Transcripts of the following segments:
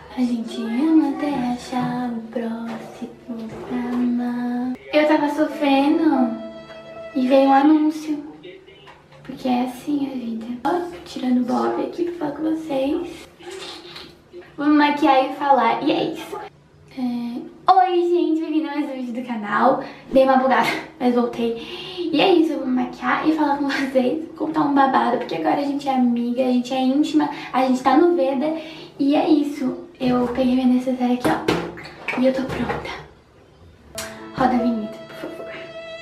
A gente ama até achar o próximo pra amar. Eu tava sofrendo e veio um anúncio. Porque é assim a vida. Ó, tirando o Bob aqui pra falar com vocês. Vou me maquiar e falar. E é isso. Oi, gente. Bem-vindo a mais um vídeo do canal. Dei uma bugada, mas voltei. E é isso. Eu vou me maquiar e falar com vocês. Contar um babado. Porque agora a gente é amiga, a gente é íntima. A gente tá no Veda. E é isso. Eu peguei minha necessaire aqui, ó. E eu tô pronta. Roda a vinheta, por favor.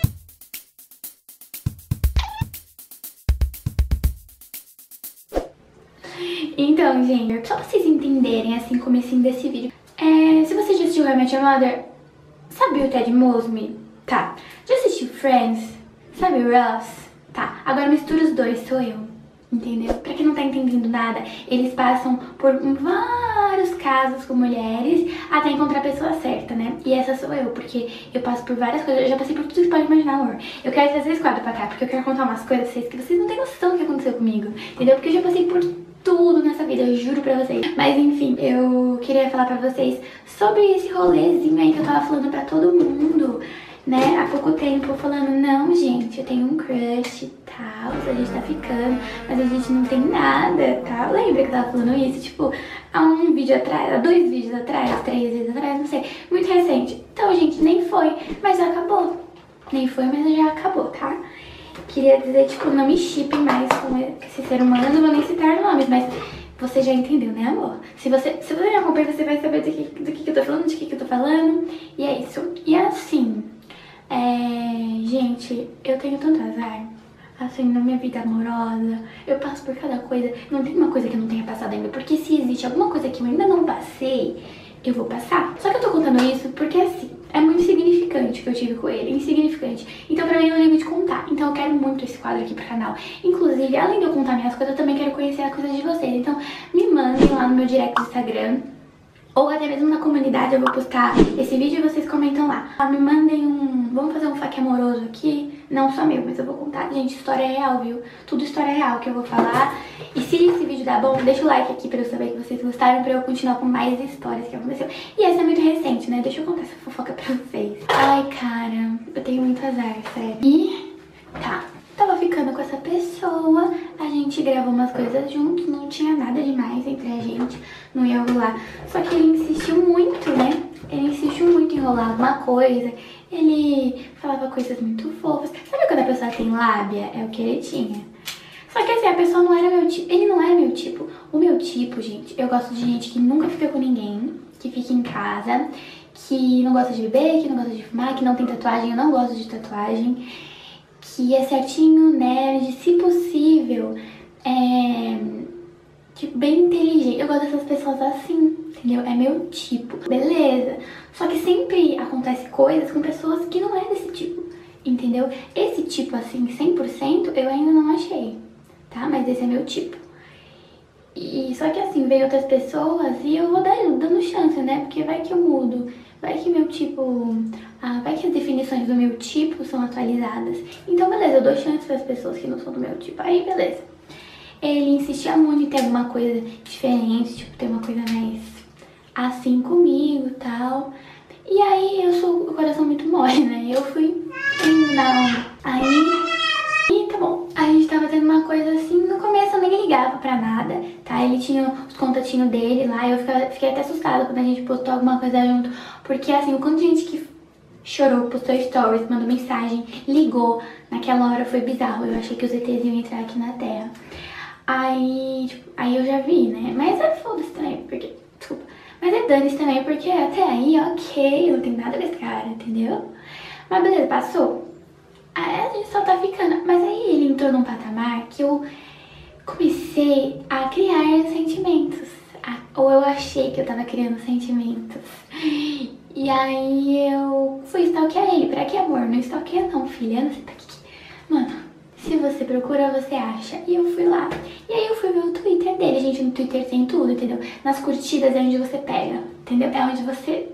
Então, gente, só pra vocês entenderem, assim, comecinho desse vídeo. Se você já assistiu How I Met Your Mother, sabe o Ted Mosby? Tá. Já assistiu Friends? Sabe o Ross? Tá. Agora mistura os dois, sou eu. Entendeu? Pra quem não tá entendendo nada, eles passam por vários casos com mulheres até encontrar a pessoa certa, né? E essa sou eu, porque eu passo por várias coisas. Eu já passei por tudo que pode imaginar, amor. Eu quero trazer esse quadro pra cá, porque eu quero contar umas coisas pra vocês que vocês não têm noção do que aconteceu comigo. Entendeu? Porque eu já passei por tudo nessa vida, eu juro pra vocês. Mas enfim, eu queria falar pra vocês sobre esse rolezinho aí que eu tava falando pra todo mundo, né, há pouco tempo, falando, não, gente, eu tenho um crush e tal, a gente tá ficando, mas a gente não tem nada, tá? Lembra que eu tava falando isso, tipo, há um vídeo atrás, há 2 vídeos atrás, 3 vídeos atrás, não sei, muito recente. Então, gente, nem foi, mas já acabou. Nem foi, mas já acabou, tá? Queria dizer, tipo, não me chipem mais com esse ser humano, não vou nem citar nomes, mas você já entendeu, né, amor? Se você me acompanha, você vai saber do que eu tô falando, de que eu tô falando, e é isso. E assim... gente, eu tenho tanto azar, assim, na minha vida amorosa, eu passo por cada coisa, não tem uma coisa que eu não tenha passado ainda, porque se existe alguma coisa que eu ainda não passei, eu vou passar. Só que eu tô contando isso porque, assim, é muito insignificante que eu tive com ele, insignificante. Então pra mim eu não ligo de contar, então eu quero muito esse quadro aqui pro canal. Inclusive, além de eu contar minhas coisas, eu também quero conhecer as coisas de vocês, então me mandem lá no meu direct do Instagram, ou até mesmo na comunidade, eu vou postar esse vídeo e vocês comentam lá. Me mandem vamos fazer um faque amoroso aqui, não só meu, mas eu vou contar, gente, história real, viu? Tudo história real que eu vou falar. E se esse vídeo dá bom, deixa o like aqui pra eu saber que vocês gostaram, pra eu continuar com mais histórias que aconteceu. E essa é muito recente, né? Deixa eu contar essa fofoca pra vocês. Ai, cara, eu tenho muito azar, sério. E, tá, tava ficando com essa pessoa, a gente gravou umas coisas juntos, não tinha nada demais entre a gente, não ia rolar. Só que ele insistiu muito, né? Ele insistiu muito em rolar alguma coisa, ele falava coisas muito fofas. Sabe quando a pessoa tem lábia? É o que ele tinha. Só que assim, a pessoa não era meu tipo, ele não é meu tipo. O meu tipo, gente, eu gosto de gente que nunca fica com ninguém, que fica em casa, que não gosta de beber, que não gosta de fumar, que não tem tatuagem, eu não gosto de tatuagem, que é certinho, nerd, se possível, tipo, bem inteligente. Eu gosto dessas pessoas assim, entendeu? É meu tipo, beleza. Só que sempre acontece coisas com pessoas que não é desse tipo, entendeu? Esse tipo, assim, 100% eu ainda não achei, tá? Mas esse é meu tipo. E só que assim, veio outras pessoas e eu vou dando chance, né? Porque vai que eu mudo, vai que meu tipo... vai que as definições do meu tipo são atualizadas. Então, beleza, eu dou chance para as pessoas que não são do meu tipo. Aí, beleza. Ele insistia muito em ter alguma coisa diferente, tipo, ter uma coisa mais assim comigo e tal. E aí, eu sou o coração muito mole, né? Eu fui indo na onda. Aí, tá bom. A gente tava tendo uma coisa assim, no começo eu nem ligava pra nada, tá? Ele tinha os contatinhos dele lá, eu fiquei até assustada quando a gente postou alguma coisa junto. Porque, assim, o quanto de gente que chorou, postou stories, mandou mensagem, ligou, naquela hora foi bizarro. Eu achei que os ETs iam entrar aqui na Terra. Aí, tipo, aí eu já vi, né? Mas é foda-se também, porque... Desculpa. Mas é dane-se também, porque até aí, ok, não tem nada desse cara, entendeu? Mas beleza, passou. Aí a gente só tá ficando. Mas aí ele entrou num patamar que eu comecei a criar sentimentos. Ou eu achei que eu tava criando sentimentos. E aí eu fui stalkear ele. Pra que, amor? Não stalkeia não, filha. Não sei pra que... Mano... Se você procura, você acha. E eu fui lá. E aí eu fui ver o Twitter dele. Gente, no Twitter tem tudo, entendeu? Nas curtidas é onde você pega, entendeu? É onde você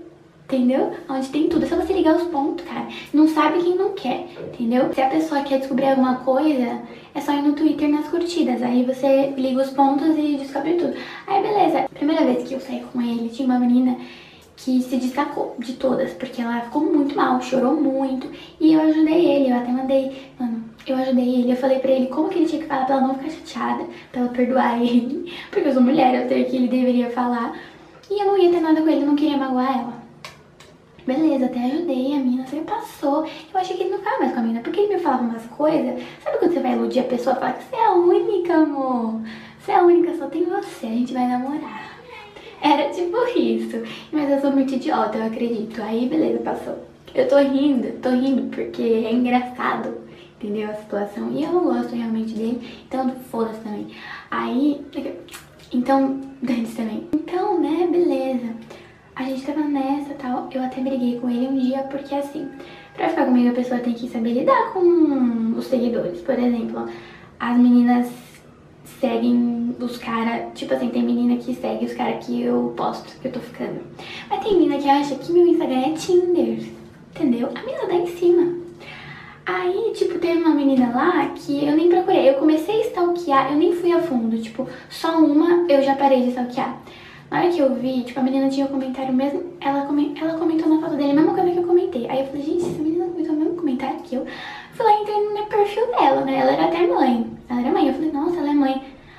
entendeu? Onde tem tudo, é só você ligar os pontos, cara. Não sabe quem não quer, entendeu? Se a pessoa quer descobrir alguma coisa, é só ir no Twitter nas curtidas. Aí você liga os pontos e descobre tudo. Aí beleza, primeira vez que eu saí com ele, tinha uma menina que se destacou de todas, porque ela ficou muito mal, chorou muito. E eu ajudei ele, eu até mandei, mano, eu ajudei ele, eu falei pra ele como que ele tinha que falar pra ela não ficar chateada, pra ela perdoar ele. Porque eu sou mulher, eu sei que ele deveria falar. E eu não ia ter nada com ele, eu não queria magoar ela. Beleza, até ajudei a mina, você passou. Eu achei que ele não ficava mais com a mina, porque ele me falava umas coisas. Sabe quando você vai iludir a pessoa e fala que você é a única, amor? Você é a única, só tem você, a gente vai namorar. Era tipo isso. Mas eu sou muito idiota, eu acredito. Aí, beleza, passou. Eu tô rindo porque é engraçado, entendeu? A situação. E eu não gosto realmente dele, então foda-se também. Aí, então, dane-se também. Então, né, beleza. A gente tava nessa e tal, eu até briguei com ele um dia, porque assim, pra ficar comigo a pessoa tem que saber lidar com os seguidores. Por exemplo, as meninas seguem os caras, tipo assim, tem menina que segue os caras que eu posto, que eu tô ficando. Mas tem menina que acha que meu Instagram é Tinder, entendeu? A menina dá em cima. Aí, tipo, teve uma menina lá que eu nem procurei, eu comecei a stalkear, eu nem fui a fundo, tipo, só uma eu já parei de stalkear. Na hora que eu vi, tipo, a menina tinha um comentário mesmo, ela comentou na foto dele, a mesma coisa que eu comentei. Aí eu falei, gente, essa menina comentou o mesmo comentário que eu. Fui lá e entrei no perfil dela, né? Ela era até mãe. Ela era mãe. Eu falei, nossa, ela é mãe.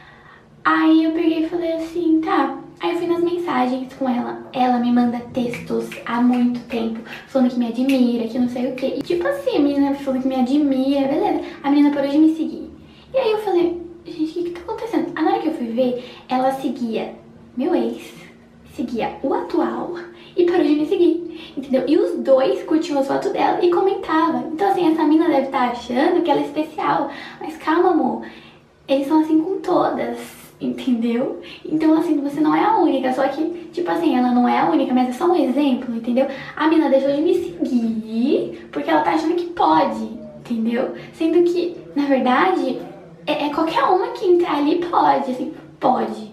Aí eu peguei e falei assim, tá. Aí eu fui nas mensagens com ela. Ela me manda textos há muito tempo, falando que me admira, que não sei o quê. E tipo assim, a menina falando que me admira, beleza. A menina parou de me seguir. E aí eu falei, gente, o que tá acontecendo? Aí na hora que eu fui ver, ela seguia meu ex, seguia o atual e parou de me seguir, entendeu? E os dois curtiam as fotos dela e comentavam. Então assim, essa mina deve estar achando que ela é especial. Mas calma, amor, eles são assim com todas, entendeu? Então assim, você não é a única, só que, tipo assim, ela não é a única, mas é só um exemplo, entendeu? A mina deixou de me seguir porque ela tá achando que pode, entendeu? Sendo que, na verdade, é qualquer uma que entrar ali pode, assim, pode.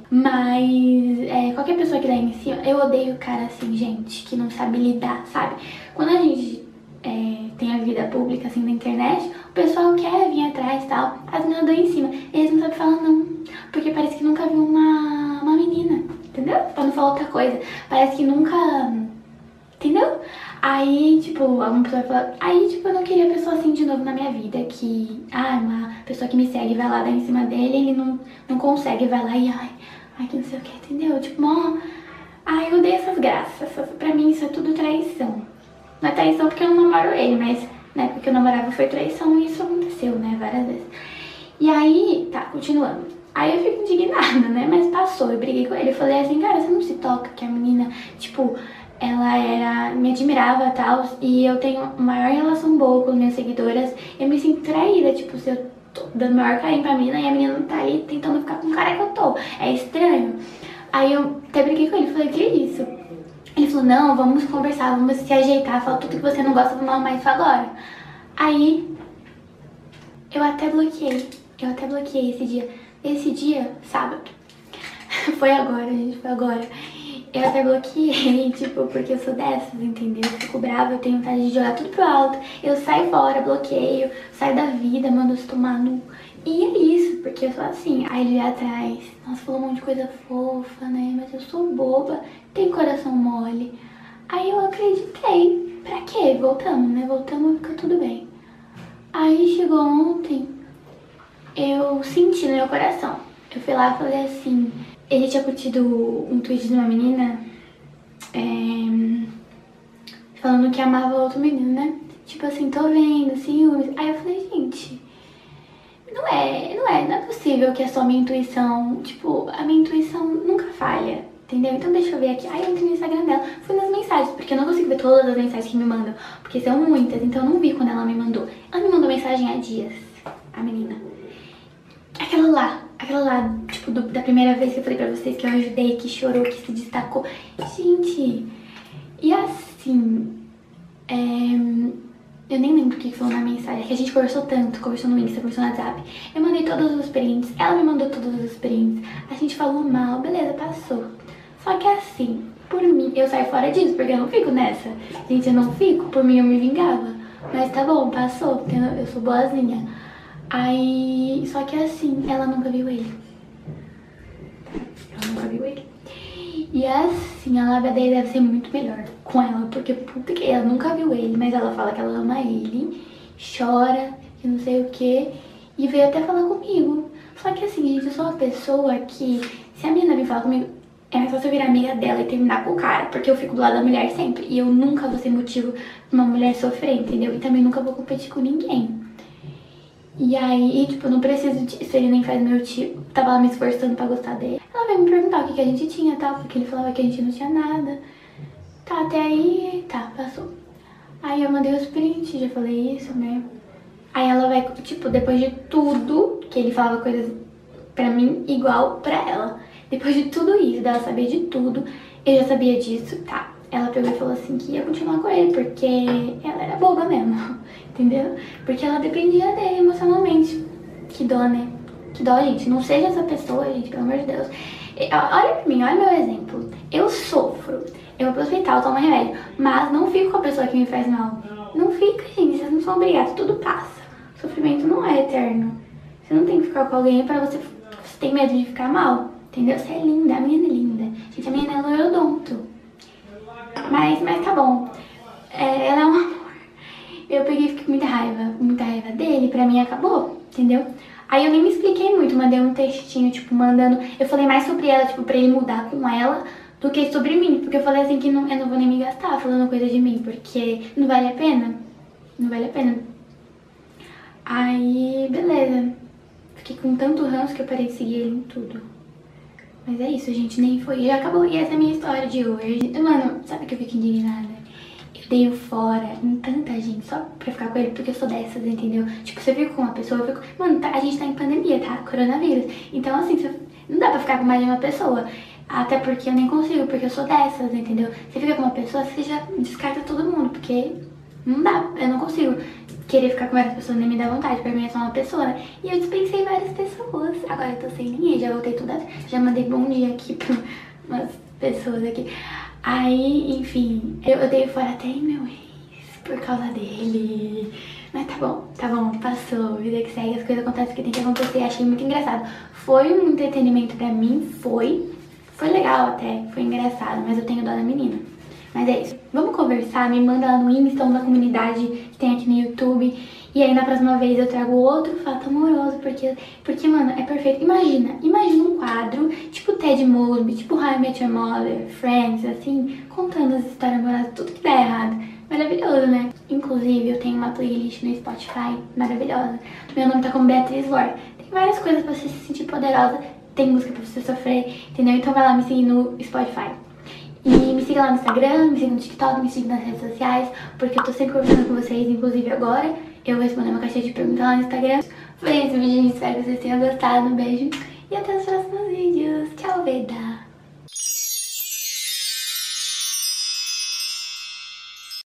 Mas qualquer pessoa que dá em cima, eu odeio o cara assim, gente, que não sabe lidar, sabe? Quando a gente tem a vida pública, assim, na internet, o pessoal quer vir atrás e tal, as meninas dão em cima. Eles não sabem falar não, porque parece que nunca viu uma menina, entendeu? Pra não falar outra coisa. Parece que nunca... Entendeu? Aí, tipo, alguma pessoa vai falar... Aí, tipo, eu não queria pessoa assim de novo na minha vida, que... uma pessoa que me segue vai lá dar em cima dele, ele não consegue, vai lá e... Ai, que não sei o que, entendeu? Tipo, eu odeio essas graças. Pra mim isso é tudo traição. Não é traição porque eu não namoro ele, mas na época que eu namorava foi traição e isso aconteceu, né, várias vezes. E aí, tá, continuando. Aí eu fico indignada, né, mas passou, eu briguei com ele. Eu falei assim, cara, você não se toca que a menina, tipo, ela me admirava e tal, e eu tenho maior relação boa com as minhas seguidoras. Eu me sinto traída, tipo, se eu tô dando maior carinho pra menina e a menina não tá ali tentando ficar com o cara que eu tô. É estranho. Aí eu até briguei com ele, falei, que isso? Ele falou, não, vamos conversar, vamos se ajeitar, fala tudo que você não gosta, vamos arrumar isso agora. Aí, eu até bloqueei esse dia. Esse dia, sábado. Foi agora, gente, foi agora. Eu até bloqueei, tipo, porque eu sou dessas, entendeu? Eu fico brava, eu tenho vontade de jogar tudo pro alto. Eu saio fora, bloqueio, saio da vida, mando se tomar no... E é isso, porque eu sou assim. Aí ele vai atrás, nossa, falou um monte de coisa fofa, né? Mas eu sou boba, tenho coração mole. Aí eu acreditei. Pra quê? Voltamos, né? Voltamos e fica tudo bem. Aí chegou ontem, eu senti no meu coração. Eu fui lá e falei assim... Ele tinha curtido um tweet de uma menina falando que amava outro menino, né? Tipo assim, tô vendo, ciúmes. Aí eu falei, gente, não é possível que é só minha intuição. Tipo, a minha intuição nunca falha, entendeu? Então deixa eu ver aqui. Aí eu entrei no Instagram dela, fui nas mensagens, porque eu não consigo ver todas as mensagens que me mandam, porque são muitas, então eu não vi quando ela me mandou. Ela me mandou mensagem há dias, a menina. Aquela lá, tipo, da primeira vez que eu falei pra vocês que eu ajudei, que chorou, que se destacou. Gente, e assim, eu nem lembro o que falou na mensagem, que a gente conversou tanto, conversou no Insta, conversou no WhatsApp. Eu mandei todos os prints, ela me mandou todos os prints, a gente falou mal, beleza, passou. Só que assim, por mim, eu saio fora disso, porque eu não fico nessa. Gente, eu não fico, por mim eu me vingava. Mas tá bom, passou, porque eu sou boazinha. Aí, só que assim, ela nunca viu ele. Ela nunca viu ele. E assim, a lábia dele deve ser muito melhor com ela, porque puta que ela nunca viu ele, mas ela fala que ela ama ele, chora, que não sei o que, e veio até falar comigo. Só que assim, gente, eu sou uma pessoa que, se a menina vir falar comigo, é mais fácil eu virar amiga dela e terminar com o cara, porque eu fico do lado da mulher sempre, e eu nunca vou ser motivo pra uma mulher sofrer, entendeu? E também nunca vou competir com ninguém. E aí, tipo, eu não preciso disso, ele nem faz meu tipo, tava lá me esforçando pra gostar dele. Ela veio me perguntar o que a gente tinha, tal, porque ele falava que a gente não tinha nada. Tá, até aí, tá, passou. Aí eu mandei os prints, já falei isso, né? Aí ela vai, tipo, depois de tudo, que ele falava coisas pra mim igual pra ela. Depois de tudo isso, dela saber de tudo, eu já sabia disso, tá? Ela pegou e falou assim que ia continuar com ele, porque ela era boba mesmo, entendeu? Porque ela dependia dele emocionalmente. Que dó, né? Que dó, gente. Não seja essa pessoa, gente, pelo amor de Deus. Olha pra mim, olha meu exemplo. Eu sofro, eu vou pro hospital, tomo remédio, mas não fico com a pessoa que me faz mal. Não fica, gente, vocês não são obrigados, tudo passa. Sofrimento não é eterno. Você não tem que ficar com alguém pra você ter medo de ficar mal, entendeu? Você é linda, a menina é linda. Gente, a menina é loirodonto. Mas tá bom. Ela é um amor. Eu peguei e fiquei com muita raiva dele, pra mim acabou, entendeu? Aí eu nem me expliquei muito, mandei um textinho, tipo, mandando... Eu falei mais sobre ela, tipo, pra ele mudar com ela do que sobre mim. Porque eu falei assim que eu não vou nem me gastar falando coisa de mim, porque não vale a pena. Não vale a pena. Aí, beleza. Fiquei com tanto ranço que eu parei de seguir ele em tudo. Mas é isso, gente, nem foi. Já acabou. E essa é a minha história de hoje. Mano, sabe que eu fico indignada? Eu dei o fora em tanta gente só pra ficar com ele, porque eu sou dessas, entendeu? Tipo, você fica com uma pessoa, eu fico... Mano, a gente tá em pandemia, tá? Coronavírus. Então, assim, não dá pra ficar com mais de uma pessoa. Até porque eu nem consigo, porque eu sou dessas, entendeu? Você fica com uma pessoa, você já descarta todo mundo, porque não dá, eu não consigo querer ficar com várias pessoas, nem me dá vontade, pra mim é só uma pessoa, né? E eu dispensei várias pessoas. Agora eu tô sem ninguém, já voltei tudo, já mandei bom dia aqui pra umas pessoas aqui. Aí, enfim, eu dei fora até em meu ex por causa dele. Mas tá bom, passou, vida que segue, as coisas acontecem que tem que acontecer. Achei muito engraçado. Foi um entretenimento pra mim, foi legal até, foi engraçado, mas eu tenho dó da menina. Mas é isso. Vamos conversar, me manda lá no Insta ou na comunidade que tem aqui no YouTube. E aí na próxima vez eu trago outro fato amoroso, porque mano, é perfeito. Imagina um quadro, tipo Ted Mosby, tipo How I Met Your Mother, Friends, assim, contando as histórias amorosas, tudo que dá errado. Maravilhoso, né? Inclusive, eu tenho uma playlist no Spotify maravilhosa. Meu nome tá como Beatriz War. Tem várias coisas pra você se sentir poderosa, tem música pra você sofrer, entendeu? Então vai lá me seguir no Spotify. E me siga lá no Instagram, me siga no TikTok, me siga nas redes sociais, porque eu tô sempre conversando com vocês, inclusive agora. Eu vou responder uma caixinha de perguntas lá no Instagram. Foi esse vídeo, espero que vocês tenham gostado. Um beijo e até os próximos vídeos. Tchau, Veda!